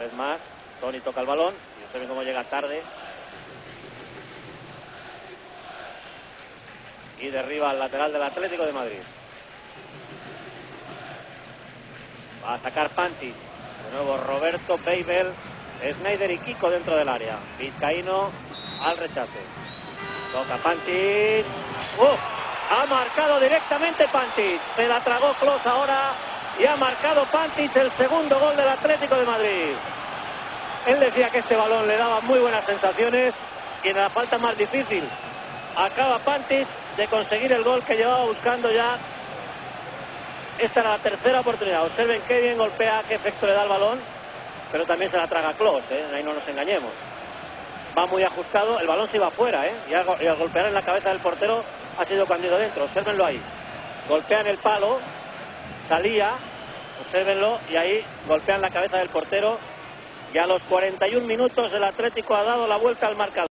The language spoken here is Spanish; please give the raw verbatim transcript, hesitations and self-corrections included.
Es más, Toni toca el balón y observen cómo llega tarde y derriba al lateral del Atlético de Madrid. Va a sacar Pantic, de nuevo Roberto, Beibel, Sneijder y Kiko dentro del área. Vizcaíno al rechace, toca Pantic. ¡Uh! Ha marcado directamente Pantic, se la tragó Klose ahora y ha marcado Pantic el segundo gol del Atlético de Madrid. Él decía que este balón le daba muy buenas sensaciones y en la falta más difícil acaba Pantic de conseguir el gol que llevaba buscando ya. Esta era la tercera oportunidad. Observen qué bien golpea, qué efecto le da el balón, pero también se la traga Klose, ¿eh? Ahí no nos engañemos. Va muy ajustado, el balón se iba afuera, ¿eh? Y, al, y al golpear en la cabeza del portero ha sido cuando ha ido dentro. Obsérvenlo ahí. Golpean el palo, salía, obsérvenlo, y ahí golpean la cabeza del portero. Y a los cuarenta y un minutos el Atlético ha dado la vuelta al marcador.